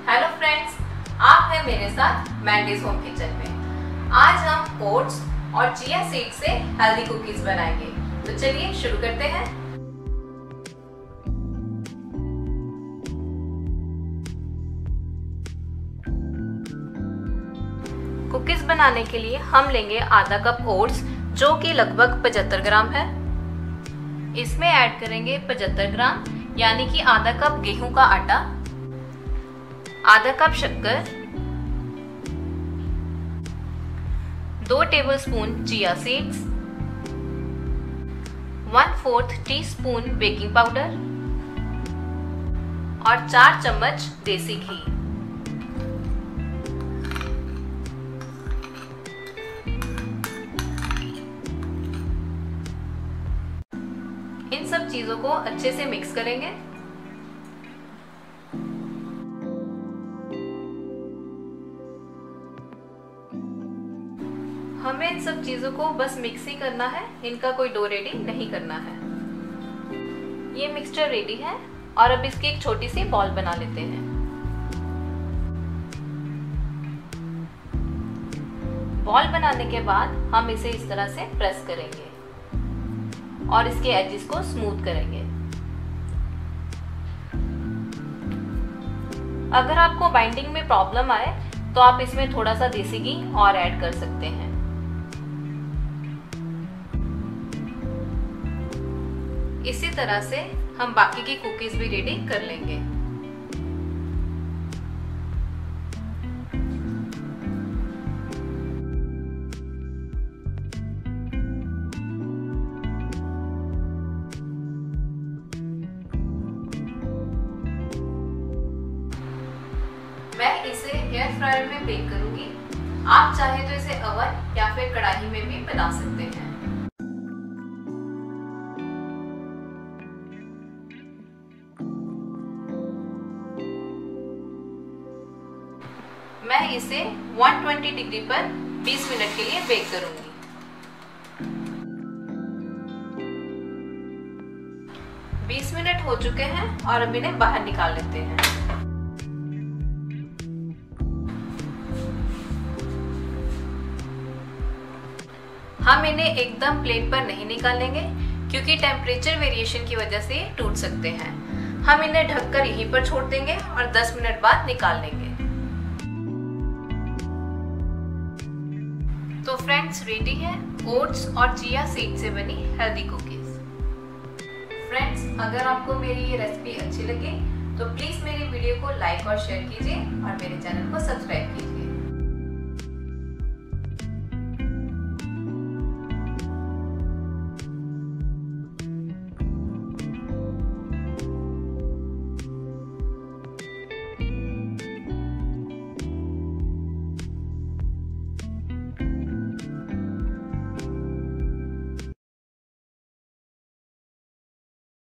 Hello friends, आप हैं मेरे साथ मैंडीज होम किचन में। आज हम ओट्स और चिया सीड से हेल्दी कुकीज बनाएंगे। तो चलिए शुरू करते हैं। कुकीज बनाने के लिए हम लेंगे आधा कप ओट्स, जो कि लगभग 75 ग्राम है। इसमें ऐड करेंगे 75 ग्राम यानी कि आधा कप गेहूं का आटा, आधा कप शक्कर, 2 tablespoon chia seeds, 1/4 teaspoon baking powder और 4 चम्मच देसी घी। इन सब चीजों को अच्छे से मिक्स करेंगे। हमें इन सब चीजों को बस मिक्स ही करना है, इनका कोई डो रेडी नहीं करना है। ये मिक्सचर रेडी है और अब इसकी एक छोटी सी बॉल बना लेते हैं। बॉल बनाने के बाद हम इसे इस तरह से प्रेस करेंगे और इसके एजेस को स्मूथ करेंगे। अगर आपको बाइंडिंग में प्रॉब्लम आए तो आप इसमें थोड़ा सा देसी घी और ऐड कर सकते हैं। इसी तरह से हम बाकी की कुकीज भी रेडी कर लेंगे। मैं इसे एयर फ्रायर में बेक करूंगी। आप चाहे तो इसे ओवन या फिर कढ़ाई में भी बना सकते हैं। मैं इसे 120 डिग्री पर 20 मिनट के लिए बेक करूंगी। बीस मिनट हो चुके हैं और अब इन्हें बाहर निकाल लेते हैं। हम इन्हें एकदम प्लेट पर नहीं निकालेंगे क्योंकि टेम्परेचर वेरिएशन की वजह से टूट सकते हैं। हम इन्हें ढककर यहीं पर छोड़ देंगे और 10 मिनट बाद निकाल लेंगे। तो फ्रेंड्स, रेडी है ओट्स और चिया सीड से बनी हेल्दी कुकीज। फ्रेंड्स, अगर आपको मेरी ये रेसिपी अच्छी लगे तो प्लीज मेरी वीडियो को लाइक और शेयर कीजिए और मेरे चैनल को सब्सक्राइब कीजिए।